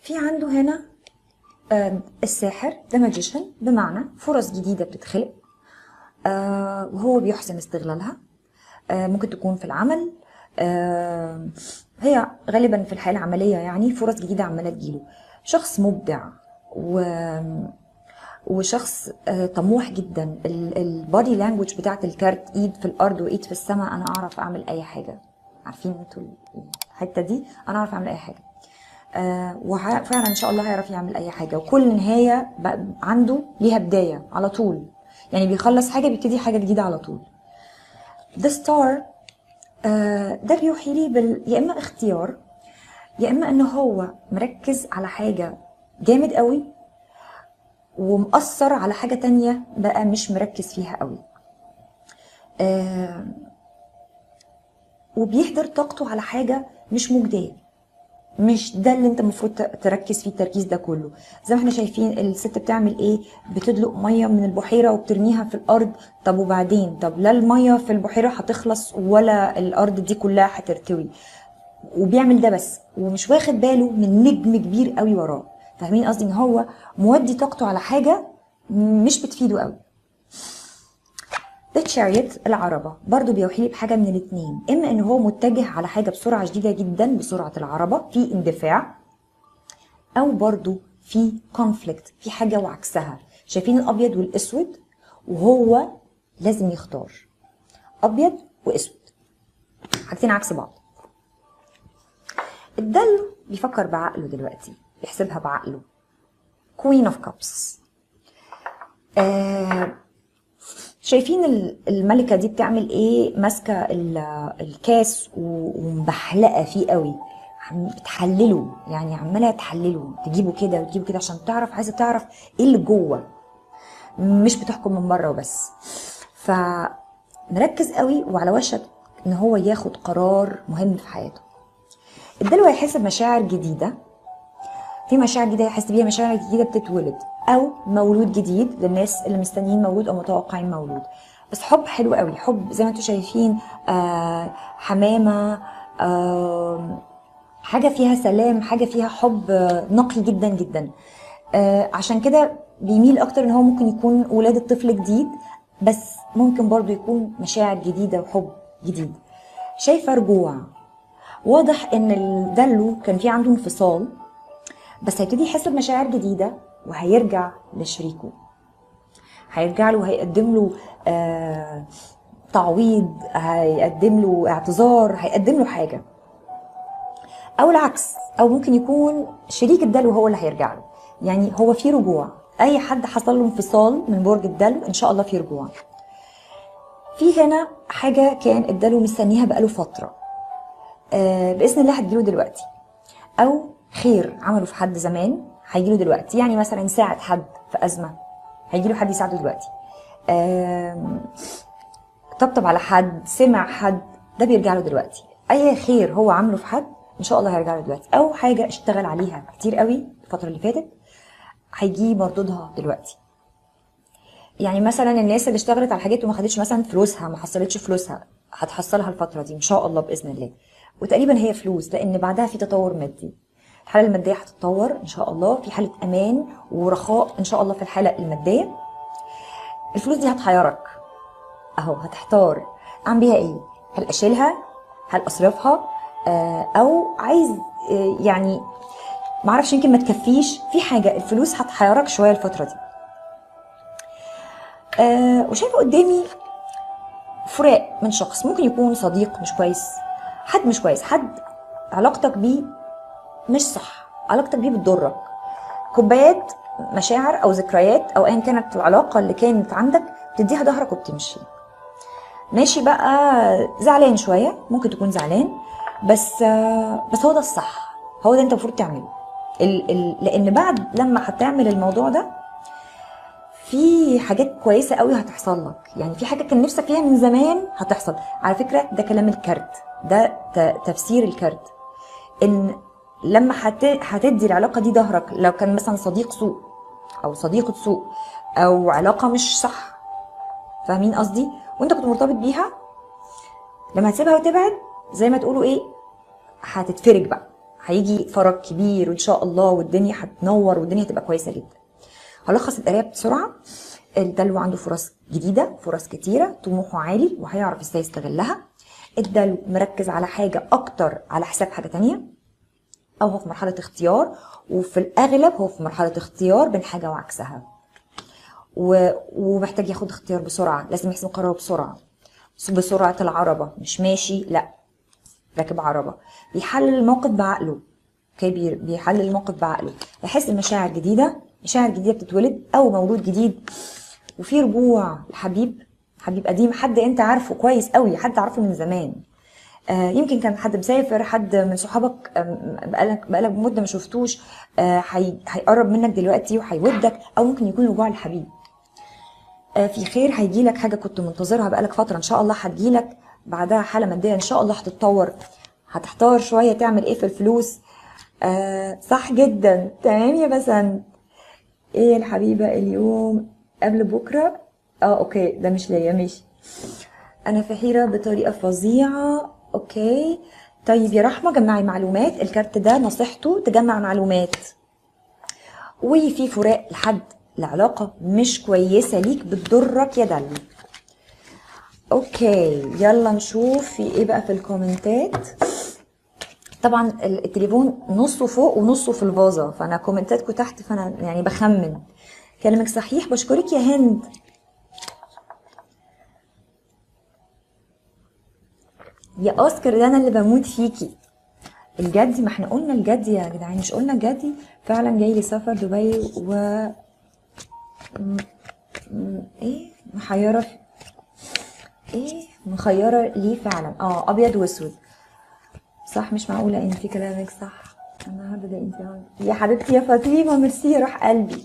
في عنده هنا الساحر ده ماجيشن، بمعنى فرص جديدة بتتخلق وهو بيحسن استغلالها. ممكن تكون في العمل، هي غالبا في الحياة العملية، يعني فرص جديدة عمالة تجيله. شخص مبدع وشخص طموح جدا. البادي لانجوج بتاعت الكارت، ايد في الارض وايد في السماء، انا اعرف اعمل اي حاجة. عارفين انتوا الحتة دي؟ انا اعرف اعمل اي حاجة. وفعلا ان شاء الله هيعرف يعمل اي حاجة، وكل نهاية عنده ليها بداية على طول، يعني بيخلص حاجة بيبتدي حاجة جديدة على طول. The Star ده بيوحي لي يا اما اختيار، يا اما انه هو مركز على حاجة جامد قوي ومأثر على حاجة تانية بقى مش مركز فيها قوي. وبيهدر طاقته على حاجة مش مجدية، مش ده اللي انت المفروض تركز فيه التركيز ده كله. زي ما احنا شايفين الست بتعمل ايه؟ بتدلق ميه من البحيره وبترميها في الارض. طب وبعدين؟ طب لا الميه في البحيره هتخلص ولا الارض دي كلها هترتوي. وبيعمل ده بس ومش واخد باله من نجم كبير قوي وراه. فاهمين قصدي؟ ان هو مودي طاقته على حاجه مش بتفيده قوي. The Chariot العربة برضو بيوحي لي بحاجة من الاتنين، إما إن هو متجه على حاجة بسرعة شديدة جدا بسرعة العربة، في اندفاع، أو برضو في conflict، في حاجة وعكسها. شايفين الأبيض والأسود؟ وهو لازم يختار أبيض وأسود، حاجتين عكس بعض. الدلو بيفكر بعقله دلوقتي، بيحسبها بعقله. Queen of Cups. شايفين الملكة دي بتعمل ايه؟ ماسكة الكاس ومبحلقة فيه قوي، بتحلله، يعني عمالة تحلله، تجيبه كده وتجيبه كده عشان تعرف، عايزة تعرف ايه اللي جوه، مش بتحكم من بره وبس. فمركز قوي وعلى وشك ان هو ياخد قرار مهم في حياته. الدلو هيحس بمشاعر جديدة، في مشاعر جديدة يحس بيها، مشاعر جديدة بتتولد، أو مولود جديد للناس اللي مستنيين مولود أو متوقعين مولود. بس حب حلو قوي، حب زي ما انتوا شايفين، حمامة، حاجة فيها سلام، حاجة فيها حب نقي جدا جدا. عشان كده بيميل أكتر إن هو ممكن يكون ولادة طفل جديد، بس ممكن برضو يكون مشاعر جديدة وحب جديد. شايفة رجوع، واضح إن الدلو كان في عنده انفصال، بس هيبتدي يحس بمشاعر جديدة وهيرجع لشريكه، هيرجع له وهيقدم له تعويض، هيقدم له اعتذار، هيقدم له حاجة. أو العكس، أو ممكن يكون شريك الدلو هو اللي هيرجع له. يعني هو في رجوع، أي حد حصل له انفصال من برج الدلو إن شاء الله في رجوع. في هنا حاجة كان الدلو مستنيها بقاله فترة، بإذن الله هتجيله دلوقتي، أو خير عمله في حد زمان هيجيله دلوقتي. يعني مثلا ساعد حد في أزمة، هيجيله حد يساعده دلوقتي. طبطب على حد، سمع حد، ده بيرجع له دلوقتي. أي خير هو عمله في حد إن شاء الله هيرجع له دلوقتي، أو حاجة اشتغل عليها كتير قوي الفترة اللي فاتت هيجي مردودها دلوقتي. يعني مثلا الناس اللي اشتغلت على حاجات وما خدتش مثلا فلوسها، ما حصلتش فلوسها، هتحصلها الفترة دي إن شاء الله بإذن الله. وتقريبا هي فلوس، لأن بعدها في تطور مادي، الحالة المادية هتتطور إن شاء الله، في حالة أمان ورخاء إن شاء الله في الحالة المادية. الفلوس دي هتحيرك أهو، هتحتار أعمل بيها إيه؟ هل أشيلها؟ هل أصرفها؟ أو عايز يعني معرفش، يمكن ما تكفيش في حاجة. الفلوس هتحيرك شوية الفترة دي. وشايفة قدامي فراق من شخص، ممكن يكون صديق مش كويس، حد مش كويس، حد علاقتك بيه مش صح، علاقتك بيه بتضرك. كوبايات مشاعر او ذكريات او ايا كانت العلاقه اللي كانت عندك، بتديها ظهرك وبتمشي. ماشي بقى زعلان شويه، ممكن تكون زعلان، بس هو ده الصح، هو ده انت المفروض تعمله. لان بعد لما هتعمل الموضوع ده في حاجات كويسه قوي هتحصل لك. يعني في حاجه كان نفسك فيها من زمان هتحصل. على فكره ده كلام الكارت، ده تفسير الكارت، ان لما هتدي العلاقه دي ظهرك، لو كان مثلا صديق سوء او صديقه سوء او علاقه مش صح، فاهمين قصدي؟ وانت كنت مرتبط بيها، لما هتسيبها وتبعد زي ما تقولوا ايه، هتتفرج بقى، هيجي فرج كبير وان شاء الله، والدنيا هتنور والدنيا هتبقى كويسه جدا. هلخص القرايه بسرعه. الدلو عنده فرص جديده، فرص كتيره، طموحه عالي وهيعرف ازاي يستغلها. الدلو مركز على حاجه اكتر على حساب حاجه تانية، او هو في مرحله اختيار، وفي الاغلب هو في مرحله اختيار بين حاجه وعكسها، ومحتاج ياخد اختيار بسرعه، لازم يحسم قراره بسرعه، بسرعه العربه، مش ماشي لا راكب عربه. بيحلل الموقف بعقله، اوكي، بيحلل الموقف بعقله، يحس بمشاعر جديده، مشاعر جديده بتتولد او مولود جديد، وفي رجوع لحبيب، حبيب قديم، حد انت عارفه كويس قوي، حد عارفه من زمان. يمكن كان حد مسافر، حد من صحابك بقالك مده ما شفتوش، هيقرب منك دلوقتي وهيودك، او ممكن يكون رجوع لحبيب. في خير هيجيلك، حاجه كنت منتظرها بقالك فتره ان شاء الله هتجيلك، بعدها حاله ماديه ان شاء الله هتتطور. هتحتار شويه تعمل ايه في الفلوس. صح جدا، تمام يا بسنت. ايه الحبيبه اليوم قبل بكره؟ اوكي ده مش ليا، ماشي. انا في حيره بطريقه فظيعه. اوكي طيب يا رحمه، جمعي معلومات. الكارت ده نصيحته تجمع معلومات، وفي فراق لحد العلاقه مش كويسه ليك بتضرك يا دلو. اوكي يلا نشوف في ايه بقى في الكومنتات. طبعا التليفون نصه فوق ونصه في الفازه، فانا كومنتاتكم تحت، فانا يعني بخمن. كلامك صحيح، بشكرك يا هند. يا اوسكار ده انا اللي بموت فيكي. الجدي، ما احنا قلنا الجدي يا جدعان، مش قلنا الجدي فعلا جاي لي سفر دبي و ايه محيره، ايه مخيره ليه فعلا، ابيض واسود. صح، مش معقوله ان في كلامك صح. النهارده ده انت يا حبيبتي يا فاطمه، ميرسي روح قلبي.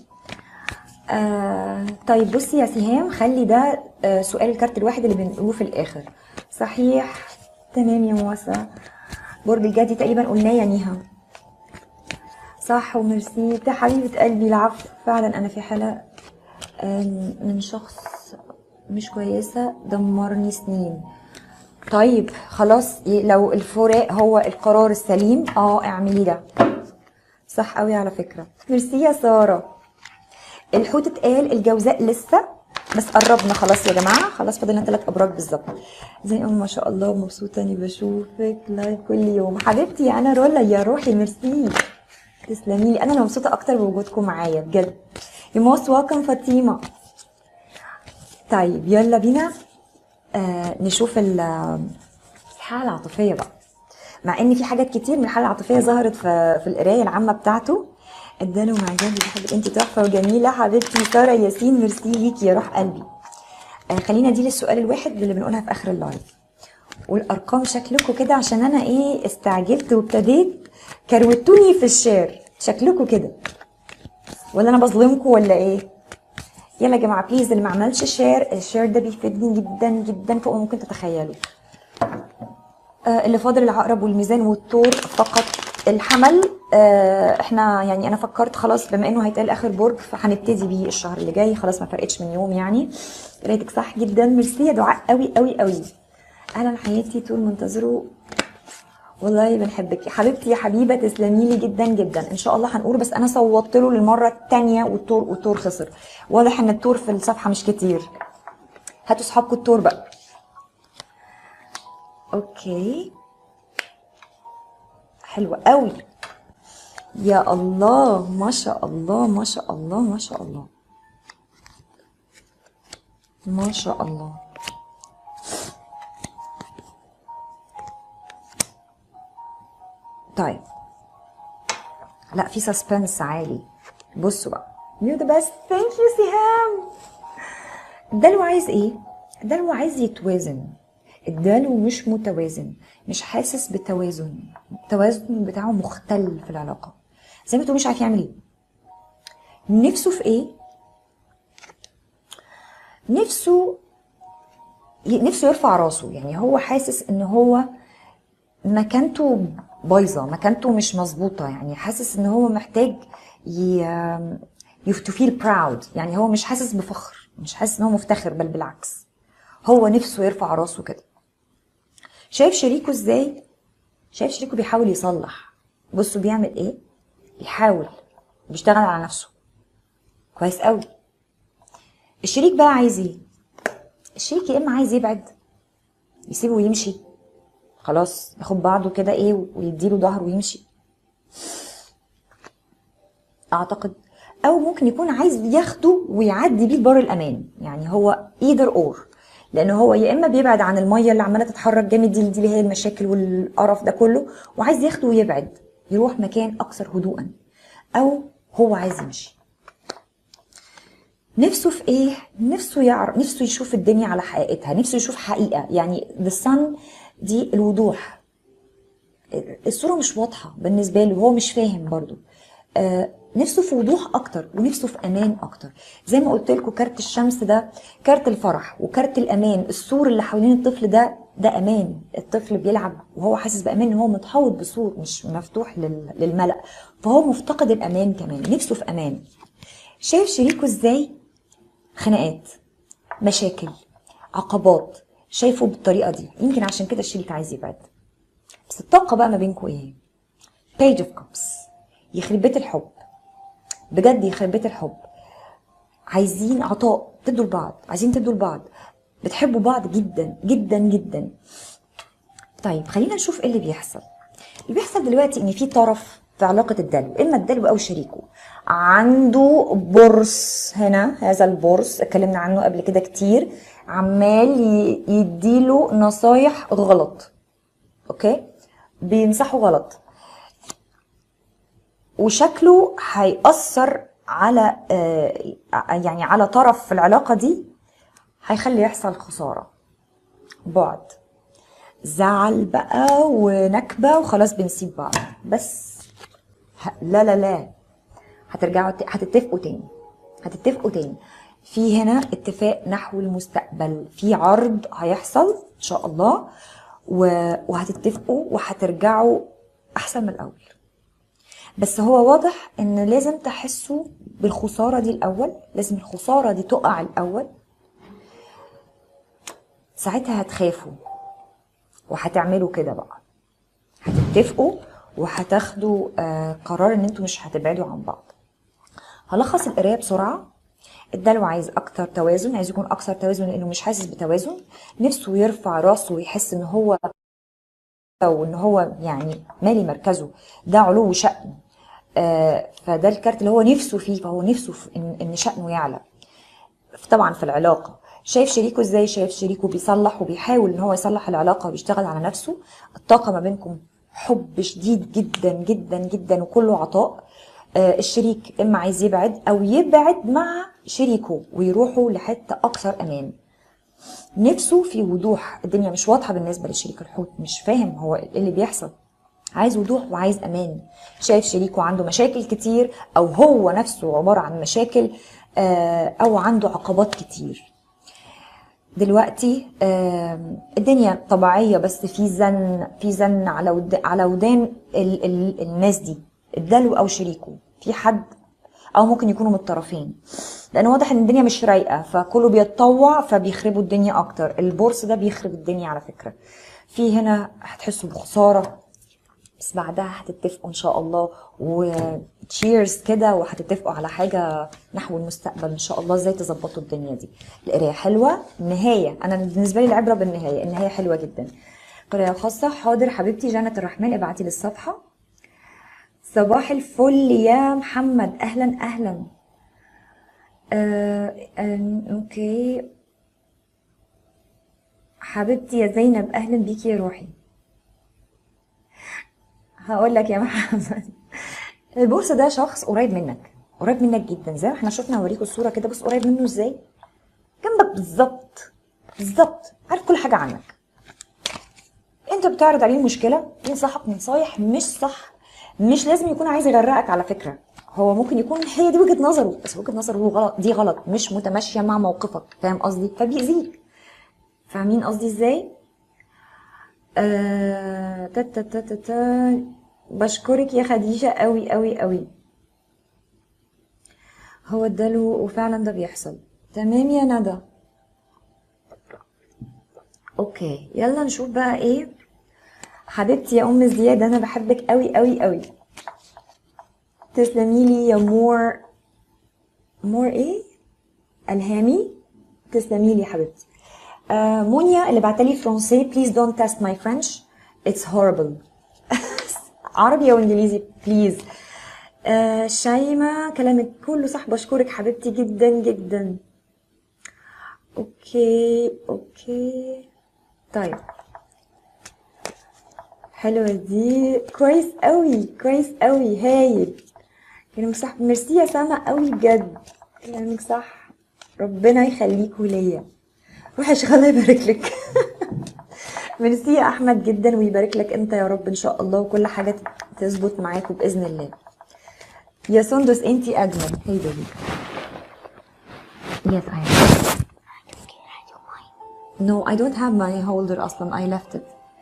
طيب بصي يا سهام، خلي ده سؤال الكارت الواحد اللي بنقوله في الاخر. صحيح، تمام يا موسى. برج الجدي تقريبا قلناه يا نيها. صح وميرسي يا حبيبه قلبي. العفو، فعلا انا في حاله من شخص مش كويسه دمرني سنين. طيب خلاص، لو الفراق هو القرار السليم اعملي ده. صح قوي على فكره، ميرسي يا ساره. الحوت اتقال، الجوزاء لسه، بس قربنا خلاص يا جماعه، خلاص فاضلنا 3 ابراج بالظبط. زي ما شاء الله، مبسوطه اني بشوفك لايف كل يوم. حبيبتي انا رولا يا روحي، ميرسي تسلمي لي، انا اللي مبسوطه اكتر بوجودكم معايا بجد. يو موست ويلكم فاطمه. طيب يلا بينا نشوف الحاله العاطفيه بقى، مع ان في حاجات كتير من الحاله العاطفيه ظهرت في القرايه العامه بتاعته. اداله مع جنبي بحبك، انت تحفه وجميله حبيبتي ساره ياسين، ميرسي ليكي يا روح قلبي. خلينا دي للسؤال الواحد اللي بنقولها في اخر اللايف. والارقام شكلكم كده، عشان انا استعجلت وابتديت كروتوني في الشير، شكلكم كده ولا انا بظلمكم ولا ايه؟ يلا يا جماعه بليز، اللي ما عملش شير، الشير ده بيفيدني جدا جدا فوق ما ممكن تتخيلوا. اللي فاضل العقرب والميزان والثور فقط. الحمل احنا يعني انا فكرت خلاص بما انه هيتقال اخر برج فهنبتدي بيه الشهر اللي جاي، خلاص ما فرقتش من يوم يعني. قرايتك صح جدا، ميرسي يا دعاء قوي قوي قوي. اهلا حياتي، طول منتظره والله بنحبك يا حبيبتي يا حبيبه، تسلمي لي جدا جدا. ان شاء الله هنقول، بس انا صوتت له للمره الثانيه والتور خسر، واضح ان التور في الصفحه مش كتير. هاتوا صحابكم التور بقى. اوكي حلوه قوي، يا الله ما شاء الله ما شاء الله ما شاء الله ما شاء الله. طيب لا، في سسبنس عالي. بصوا بقى، you're the best. thank you سهام. الدلو عايز ايه؟ الدلو عايز يتوازن. الدلو مش متوازن، مش حاسس بتوازن، التوازن بتاعه مختل في العلاقه، زي ما تقول مش عارف يعمل ايه. نفسه في ايه؟ نفسه يرفع راسه، يعني هو حاسس ان هو مكانته بايظه، مكانته مش مظبوطه، يعني حاسس ان هو محتاج to feel proud، يعني هو مش حاسس بفخر، مش حاسس ان هو مفتخر، بل بالعكس هو نفسه يرفع راسه كده. شايف شريكه ازاي؟ شايف شريكه بيحاول يصلح، بصوا بيعمل ايه، بيحاول، بيشتغل على نفسه كويس قوي. الشريك بقى عايز ايه؟ الشريك يا اما عايز يبعد، يسيبه ويمشي، خلاص ياخد بعضه كده ايه ويديله ظهره ويمشي اعتقد، او ممكن يكون عايز ياخده ويعدي بيه لبر الامان. يعني هو either or، لان هو يا اما بيبعد عن الميه اللي عماله تتحرك جامد دي اللي هي المشاكل والقرف ده كله، وعايز ياخده ويبعد يروح مكان اكثر هدوءا، او هو عايز يمشي. نفسه في ايه؟ نفسه يعرف، نفسه يشوف الدنيا على حقيقتها، نفسه يشوف حقيقه. يعني the sun دي الوضوح، الصوره مش واضحه بالنسبه له، هو مش فاهم برضو. نفسه في وضوح اكتر ونفسه في امان اكتر. زي ما قلت لكم كارت الشمس ده كارت الفرح وكارت الامان. السور اللي حوالين الطفل ده امان، الطفل بيلعب وهو حاسس بامان ان هو متحوط بسور مش مفتوح للملأ، فهو مفتقد الامان كمان، نفسه في امان. شايف شريكه ازاي؟ خناقات، مشاكل، عقبات، شايفه بالطريقه دي، يمكن عشان كده الشريك عايز يبعد. بس الطاقه بقى ما بينكم ايه؟ page of cups، يخرب بيت الحب، بجد يخرب بيت الحب. عايزين عطاء، تدوا لبعض، عايزين تدوا لبعض، بتحبوا بعض جدا جدا جدا. طيب خلينا نشوف ايه اللي بيحصل. اللي بيحصل دلوقتي ان في طرف في علاقة الدلو، اما الدلو او شريكه عنده بورس هنا، هذا البورس اتكلمنا عنه قبل كده كتير، عمال يديله نصايح غلط، اوكي، بينصحه غلط، وشكله هيأثر على يعني على طرف في العلاقة دي، هيخلي يحصل خسارة، بعد، زعل بقى ونكبة وخلاص بنسيب بعض. بس لا لا لا، هترجعوا هتتفقوا تاني، هتتفقوا تاني. في هنا اتفاق نحو المستقبل، في عرض هيحصل ان شاء الله، وهتتفقوا وهترجعوا احسن من الاول. بس هو واضح ان لازم تحسوا بالخسارة دي الاول، لازم الخسارة دي تقع الاول، ساعتها هتخافوا وهتعملوا كده بقى، هتتفقوا وهتاخدوا قرار ان انتوا مش هتبعدوا عن بعض. هلخص القرايه بسرعه. الدلو عايز اكتر توازن، عايز يكون اكثر توازن لانه مش حاسس بتوازن، نفسه يرفع راسه ويحس ان هو يعني مالي مركزه، ده علو شأن. فده الكارت اللي هو نفسه فيه، فهو نفسه في ان شأنه يعلى طبعا في العلاقه. شايف شريكه ازاي؟ شايف شريكه بيصلح وبيحاول ان هو يصلح العلاقه وبيشتغل على نفسه. الطاقه ما بينكم حب شديد جدا جدا جدا وكله عطاء. الشريك اما عايز يبعد او يبعد مع شريكه ويروحوا لحته اكثر امان. نفسه في وضوح، الدنيا مش واضحه بالنسبه للشريك الحوت، مش فاهم هو ايه اللي بيحصل، عايز وضوح وعايز امان. شايف شريكه عنده مشاكل كتير، او هو نفسه عباره عن مشاكل، او عنده عقبات كتير. دلوقتي الدنيا طبيعيه، بس في زن على ودان الناس دي، الدلو او شريكه، في حد، او ممكن يكونوا من الطرفين، لان واضح ان الدنيا مش رايقه فكله بيتطوع فبيخربوا الدنيا اكتر. البورس ده بيخرب الدنيا على فكره. في هنا هتحسوا بخساره، بس بعدها هتتفقوا ان شاء الله وتشيرز كده، وهتتفقوا على حاجه نحو المستقبل ان شاء الله، ازاي تظبطوا الدنيا دي. القرايه حلوه، النهايه انا بالنسبه لي العبره بالنهايه، النهايه حلوه جدا. قرايه خاصه، حاضر حبيبتي جنة الرحمن ابعتي لي الصفحه. صباح الفل يا محمد، اهلا اهلا. اوكي حبيبتي يا زينب، اهلا بيكي يا روحي. هقول لك يا محمد، البورصه ده شخص قريب منك، قريب منك جدا، زي ما احنا شفنا، هوريكم الصوره كده، بص قريب منه ازاي، جنبك بالظبط بالظبط، عارف كل حاجه عنك. انت بتعرض عليه مشكله، ينصحك نصايح مش صح، مش لازم يكون عايز يغرقك على فكره، هو ممكن يكون هي دي وجهه نظره، بس وجهه نظره غلط، دي غلط، مش متماشيه مع موقفك، فاهم قصدي؟ فبيأذيك. فاهمين قصدي ازاي؟ تا تا تا تا تا. بشكرك يا خديجه قوي قوي قوي. هو اداله وفعلا ده بيحصل. تمام يا ندى. اوكي يلا نشوف بقى ايه. حبيبتي يا ام زياد، انا بحبك قوي قوي قوي. تسلمي لي يا مور ايه الهامي، تسلمي لي يا حبيبتي. مونيا اللي بعتلي فرنسي please don't test my French it's horrible. عربي او انجليزي بليز. شيماء كلامك كله صح، بشكرك حبيبتي جدا جدا. اوكي طيب حلوه دي، كويس قوي هايل كلامك صح. ميرسي يا سما قوي بجد، كلامك صح، ربنا يخليكوا ليا. روحي يا شيخ الله يبارك لك. ميرسي يا احمد جدا ويبارك لك انت يا رب ان شاء الله، وكل حاجه تظبط معاكوا باذن الله. يا سندس انتي اجمل. هي بيبي. Yes I am. No I don't have my holder اصلا I left it.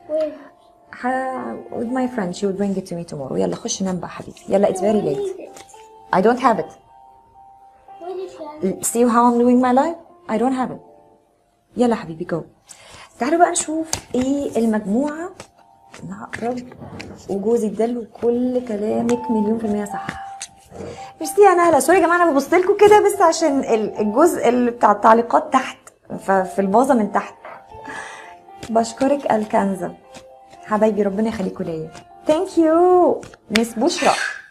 With my friend she will bring it to me tomorrow. يلا خش نام بقى حبيبي، يلا it's very late. I don't have it. See how I'm doing my life? I don't have it. يلا حبيبي جو. تعالوا بقى نشوف ايه المجموعة. نقرب وجوزي اداله كل كلامك 100% صح. ميرسي يا نهله، سوري يا جماعه انا ببص لكم كده بس عشان الجزء اللي بتاع التعليقات تحت في الباظه من تحت. بشكرك الكنزه حبايبي، ربنا يخليكم ليا. ثانك يو مس بشرى.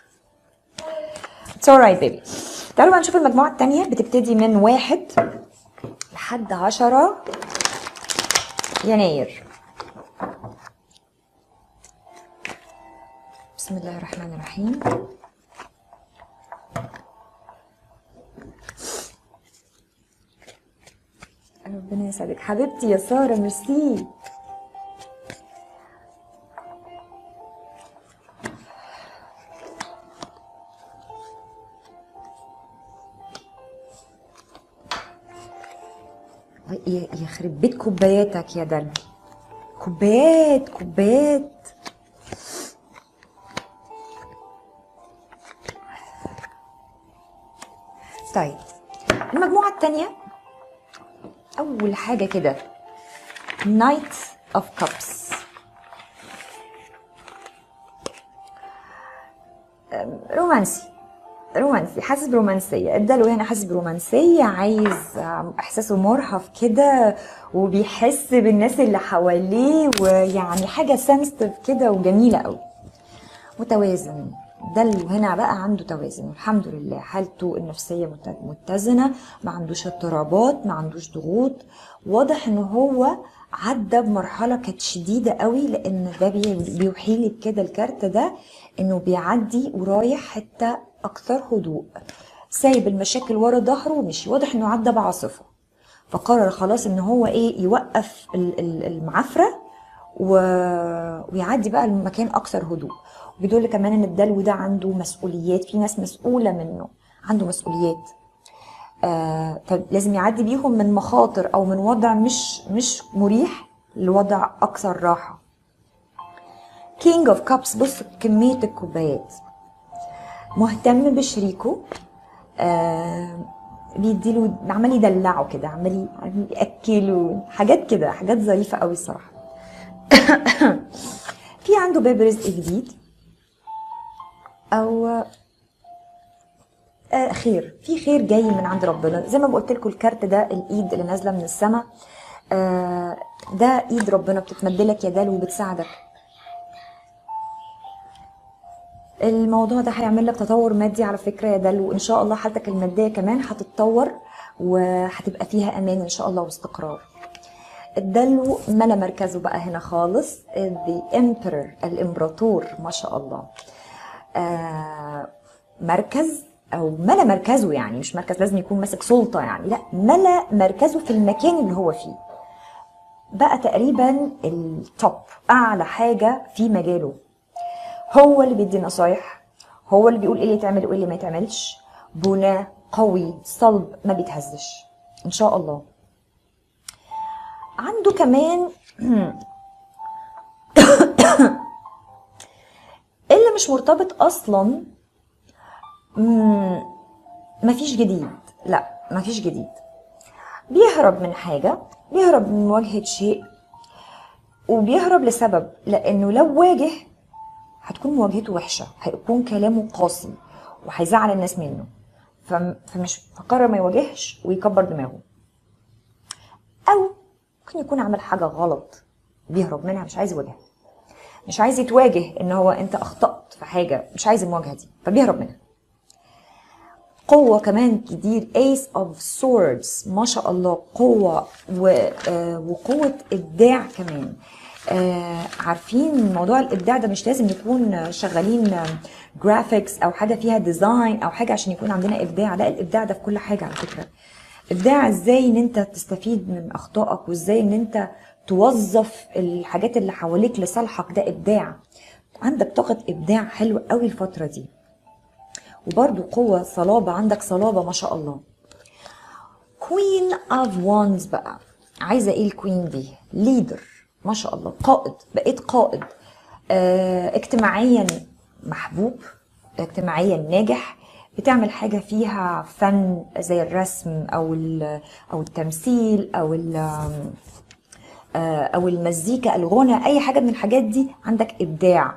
It's alright baby. تعالوا بقى نشوف المجموعة التانية، بتبتدي من 1 لحد 10 يناير. بسم الله الرحمن الرحيم. ربنا يسعدك حبيبتي يا سارة، ميرسي. يخرب بيت كوباياتك يا دلو، كوبايات. طيب المجموعة التانية أول حاجة كده Knight of Cups. رومانسي حاسس برومانسية، اداله هنا حاسس برومانسية، عايز احساسه مرهف كده وبيحس بالناس اللي حواليه، ويعني حاجة سنسيتيف كده وجميلة قوي. متوازن، دلو هنا بقى عنده توازن الحمد لله، حالته النفسية متزنة، ما عندوش اضطرابات، ما عندوش ضغوط. واضح ان هو عدى بمرحلة كانت شديدة قوي، لان ده بيوحي لي بكده الكارت ده انه بيعدي ورايح حتة اكثر هدوء، سايب المشاكل ورا ظهره ومشي. واضح انه عدى بعاصفة فقرر خلاص ان هو يوقف المعافرة ويعدي بقى المكان اكثر هدوء. وبيدل كمان ان الدلو ده عنده مسؤوليات، في ناس مسؤولة منه، عنده مسؤوليات لازم يعدي بيهم من مخاطر او من وضع مش مريح لوضع اكثر راحة. King of Cups، بص كمية الكوبايات، مهتم بشريكه، بيديله، عمال يدلعه كده، عمال ياكله، حاجات كده، حاجات ظريفة قوي الصراحة. في عنده باب رزق جديد او خير، في خير جاي من عند ربنا. زي ما قلت لكم الكارت ده الايد اللي نازله من السماء، ده ايد ربنا بتتمدلك يا دلو وبتساعدك. الموضوع ده هيعمل لك تطور مادي على فكره يا دلو، ان شاء الله حالتك الماديه كمان هتتطور وهتبقى فيها امان ان شاء الله واستقرار. الدلو ملا مركزه بقى هنا خالص، the emperor، الامبراطور ما شاء الله. مركز او ملا مركزه، يعني مش مركز لازم يكون ماسك سلطه يعني، لا، ملا مركزه في المكان اللي هو فيه، بقى تقريبا التوب، اعلى حاجه في مجاله. هو اللي بيدي نصايح، هو اللي بيقول ايه اللي يتعمل وايه اللي ما يتعملش، بناء قوي صلب ما بيتهزش ان شاء الله. عنده كمان اللي مش مرتبط اصلا، مفيش جديد، لا مفيش جديد، بيهرب من حاجة، بيهرب من مواجهة شيء، وبيهرب لسبب، لانه لو واجه هتكون مواجهته وحشة، هيكون كلامه قاسي، وهيزعل الناس منه، فقرر ما يواجهش ويكبر دماغه. او ممكن يكون عمل حاجه غلط بيهرب منها، مش عايز يواجهها، مش عايز يتواجه ان هو انت اخطأت في حاجه، مش عايز المواجهه دي فبيهرب منها. قوة كمان كتير Ace of Swords، ما شاء الله قوة وقوة إبداع كمان. عارفين موضوع الإبداع ده مش لازم نكون شغالين جرافيكس أو حاجة فيها ديزاين أو حاجة عشان يكون عندنا إبداع، لا الإبداع ده في كل حاجة على فكرة. إبداع إزاي إن أنت تستفيد من أخطائك، وإزاي إن أنت توظف الحاجات اللي حواليك لصالحك، ده إبداع. عندك طاقة إبداع حلوة قوي الفترة دي. وبرضو قوة صلابة، عندك صلابة ما شاء الله. Queen of Wands بقى، عايزة ايه الكوين دي؟ ليدر ما شاء الله، قائد، بقيت قائد. اجتماعيا محبوب، اجتماعيا ناجح، بتعمل حاجة فيها فن زي الرسم او التمثيل او المزيكا، الغنى، اي حاجة من الحاجات دي عندك ابداع.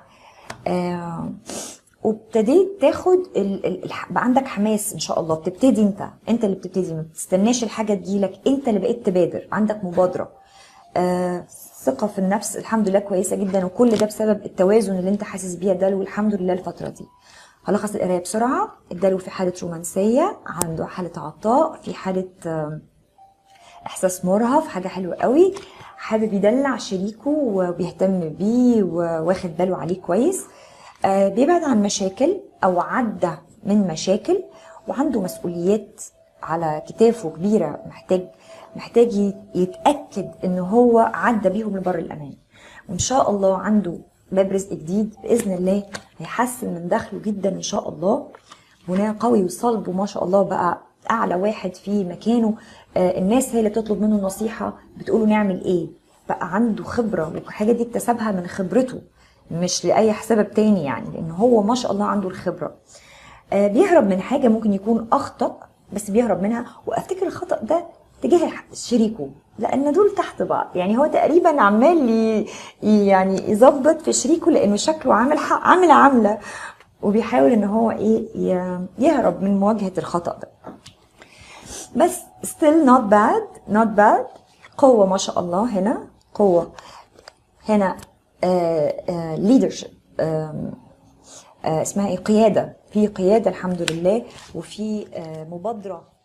وابتديت تاخد بقى عندك حماس ان شاء الله، بتبتدي انت اللي بتبتدي، ما بتستناش الحاجه تجيلك، انت اللي بقيت تبادر، عندك مبادره. ثقه في النفس الحمد لله كويسه جدا، وكل ده بسبب التوازن اللي انت حاسس بيها الدلو الحمد لله الفتره دي. هلخص القرايه بسرعه. الدلو في حاله رومانسيه، عنده حاله عطاء، في حاله احساس مرهف، حاجه حلوه قوي، حابب يدلع شريكه وبيهتم بيه وواخد باله عليه كويس. بيبعد عن مشاكل او عدى من مشاكل، وعنده مسؤوليات على كتافه كبيره، محتاج يتاكد ان هو عدى بيهم لبر الامان. وان شاء الله عنده باب رزق جديد باذن الله، هيحسن من دخله جدا ان شاء الله. بناء قوي وصلب وما شاء الله، بقى اعلى واحد في مكانه. الناس هي اللي بتطلب منه النصيحه، بتقوله نعمل ايه، بقى عنده خبره، والحاجه دي اكتسبها من خبرته مش لاي سبب تاني، يعني لان هو ما شاء الله عنده الخبره. بيهرب من حاجه ممكن يكون اخطأ بس بيهرب منها، وافتكر الخطأ ده تجاه شريكه، لان دول تحت بعض، يعني هو تقريبا عمال يعني يظبط في شريكه لانه شكله عامل عامله، وبيحاول ان هو يهرب من مواجهه الخطأ ده. بس still not bad. قوه ما شاء الله، هنا قوه، هنا leadership، اسمها ايه، قيادة، في قيادة الحمد لله، وفي مبادرة